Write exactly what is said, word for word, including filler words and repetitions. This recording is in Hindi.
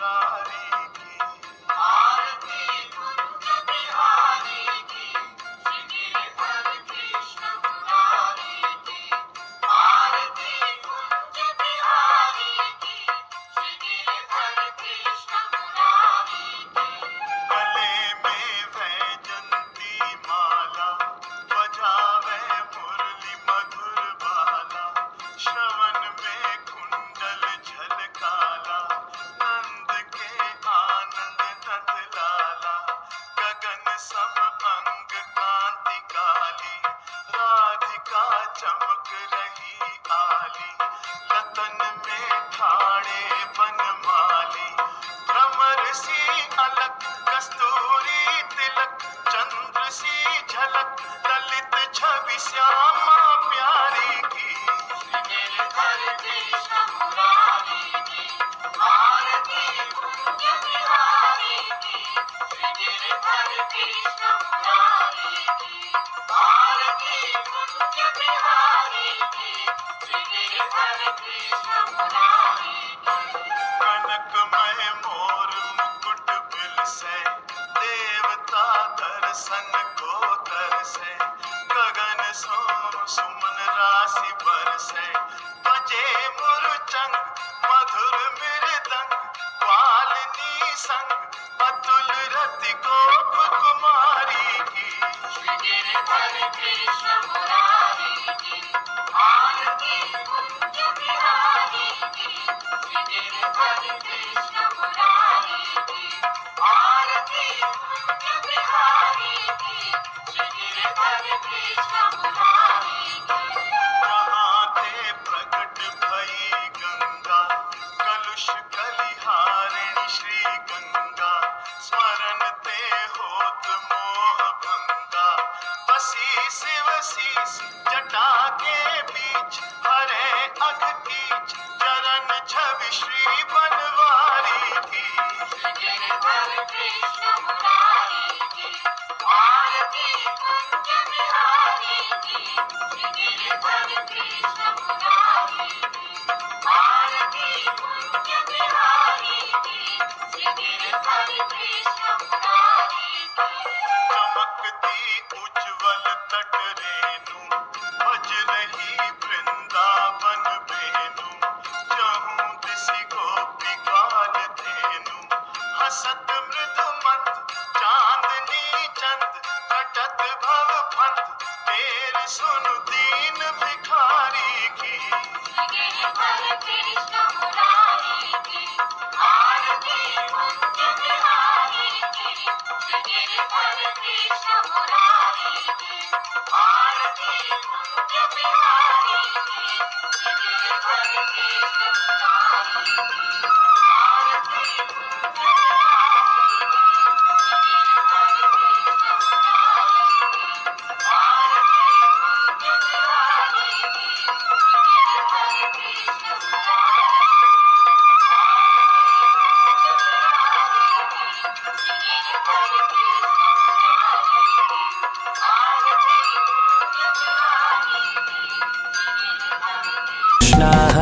मुरारी की, आरती कुंज बिहारी की, श्री गिरिधर कृष्ण मुरारी की, आरती कुंज बिहारी की, श्री गिरिधर कृष्ण मुरारी की। गले में वैजंती माला, बजावे मुरली मधुर बाला, श्रवण में कुंडल झलकाला, नंद के आनंद नथ लाला, गगन सम अंग कांति काली, राधिका चमक रही आली, लतन में ठाणे बनमाली, भ्रमर सी अलक कस्तूरी तिलक, चंद्र सी झलक ललित छवि श्यामा प्यारी की, श्री गिरिधर कृष्ण मुरारी की, आरती कुंज बिहारी की, श्री गिरिधर कृष्ण मुरारी की, आरती कुंज बिहारी की, श्री गिरिधर कृष्ण मुरारी की। कनकमय मोर मुकुट बिलसे, देवता दर्शन को तरसे, गगन सो सुमन राशि बरसे, बजे मुरचंग मधुर मृदंग, ग्वालिनी संग अतुल रति गोप कुमारी की, श्री गिरिधर कृष्ण मुरारी की, आरती कुंज बिहारी की, श्री गिरिधर कृष्ण मुरारी की, आरती कुंज बिहारी की, श्री गिरिधर कृष्ण मुरारी की। जहाँ थे प्रकट भई गंगा, कलुष कलिहारिणी श्री गंगा, स्मरण ते होत मोह भंगा, बसी शिव शीस जटा के बीच, हरे अघ कीच चरण छवि श्री बनवारी की, श्री गिरिधर कृष्ण मुरारी की, आरती कुंज बिहारी की, श्री गिरिधर कृष्ण मुरारी की, आरती कुंज बिहारी की, श्री गिरिधर कृष्ण मुरारी की। चमकती उज्ज्वल तट रेणु, बज रही वृंदावन बेनु, जहूं दिसि गोपी गाल धेनु, हसत मृदु मंद चांदनी चंद, कटत भव फंद तेर सुनु दीन भिखारी की, श्री गिरिधर कृष्ण मुरारी की, आरती कुंज बिहारी की, श्री गिरिधर कृष्ण मुरारी की, आरती कुंज बिहारी की, श्री गिरिधर कृष्ण मुरारी की, आरती कुंज बिहारी की, श्री गिरिधर कृष्ण मुरारी की, आरती कुंज बिहारी की, श्री गिरिधर कृष्ण मुरारी Krishna